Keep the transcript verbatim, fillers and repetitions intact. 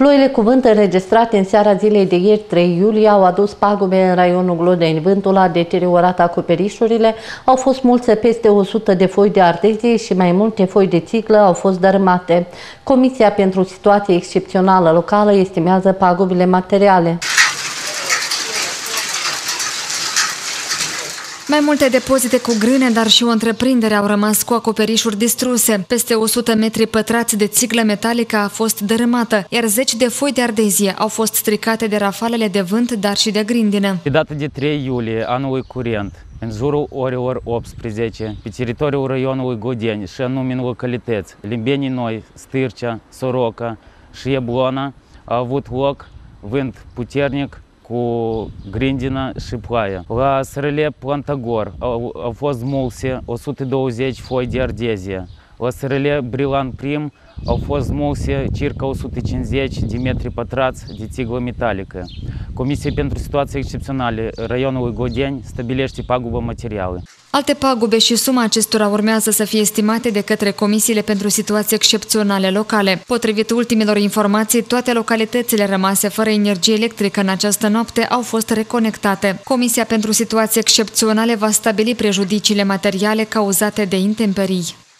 Ploile cu vânt înregistrate în seara zilei de ieri, trei iulie, au adus pagube în raionul Glodeni. Vântul a deteriorat acoperișurile, au fost mulse peste o sută de foi de ardezie și mai multe foi de țiglă au fost dărâmate. Comisia pentru Situație Excepțională Locală estimează pagubile materiale. Mai multe depozite cu grâne, dar și o întreprindere au rămas cu acoperișuri distruse. Peste o sută metri pătrați de țiglă metalică a fost dărâmată, iar zeci de foi de ardezie au fost stricate de rafalele de vânt, dar și de grindină. Pe data de trei iulie anului curent, în jurul orelor optsprezece, pe teritoriul raionului Glodeni și anume în localități Limbenii Noi, Stârcea, Soroca și Eblona, a avut loc vânt puternic cu grindină și ploaie. La Sărăle Plantagor au, au fost smulse o sută douăzeci foi de ardezie. La Sărăle Brilan Prim au fost smulse circa o sută cincizeci de metri pătrați de țiglă metalică. Comisia pentru Situații Excepționale raionului Glodeni stabilește pagubă materială. Alte pagube și suma acestora urmează să fie estimate de către Comisiile pentru Situații Excepționale Locale. Potrivit ultimelor informații, toate localitățile rămase fără energie electrică în această noapte au fost reconectate. Comisia pentru Situații Excepționale va stabili prejudiciile materiale cauzate de intemperii.